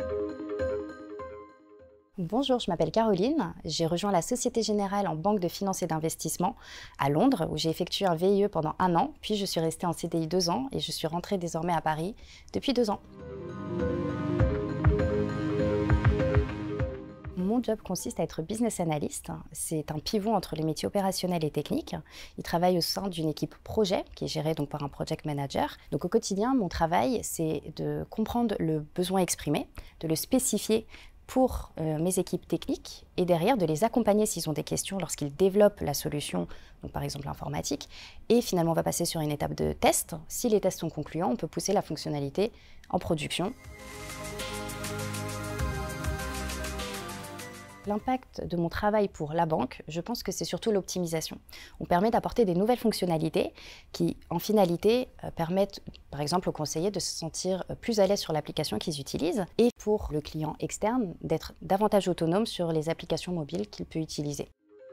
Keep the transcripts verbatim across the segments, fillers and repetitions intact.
Bonjour, je m'appelle Caroline. J'ai rejoint la Société Générale en banque de finance et d'investissement à Londres, où j'ai effectué un V I E pendant un an, puis je suis restée en C D I deux ans et je suis rentrée désormais à Paris depuis deux ans. Mon job consiste à être business analyst. C'est un pivot entre les métiers opérationnels et techniques. Il travaille au sein d'une équipe projet qui est gérée donc par un project manager. Donc au quotidien, mon travail, c'est de comprendre le besoin exprimé, de le spécifier pour euh, mes équipes techniques et derrière de les accompagner s'ils ont des questions lorsqu'ils développent la solution, donc par exemple l'informatique, et finalement on va passer sur une étape de test. Si les tests sont concluants, on peut pousser la fonctionnalité en production. L'impact de mon travail pour la banque, je pense que c'est surtout l'optimisation. On permet d'apporter des nouvelles fonctionnalités qui, en finalité, permettent par exemple aux conseillers de se sentir plus à l'aise sur l'application qu'ils utilisent et pour le client externe d'être davantage autonome sur les applications mobiles qu'il peut utiliser.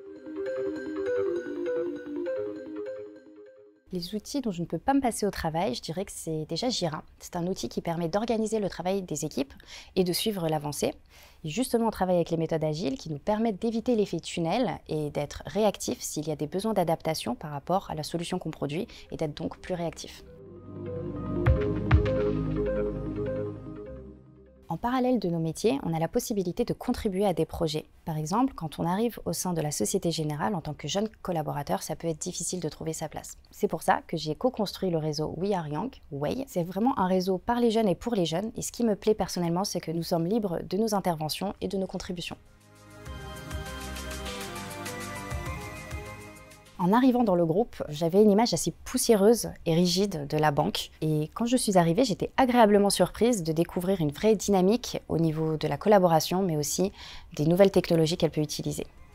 Les outils dont je ne peux pas me passer au travail, je dirais que c'est déjà Jira. C'est un outil qui permet d'organiser le travail des équipes et de suivre l'avancée. Et justement, on travaille avec les méthodes agiles qui nous permettent d'éviter l'effet tunnel et d'être réactifs s'il y a des besoins d'adaptation par rapport à la solution qu'on produit et d'être donc plus réactifs. En parallèle de nos métiers, on a la possibilité de contribuer à des projets. Par exemple, quand on arrive au sein de la Société Générale en tant que jeune collaborateur, ça peut être difficile de trouver sa place. C'est pour ça que j'ai co-construit le réseau We Are Young, W A Y. C'est vraiment un réseau par les jeunes et pour les jeunes. Et ce qui me plaît personnellement, c'est que nous sommes libres de nos interventions et de nos contributions. En arrivant dans le groupe, j'avais une image assez poussiéreuse et rigide de la banque. Et quand je suis arrivée, j'étais agréablement surprise de découvrir une vraie dynamique au niveau de la collaboration, mais aussi des nouvelles technologies qu'elle peut utiliser.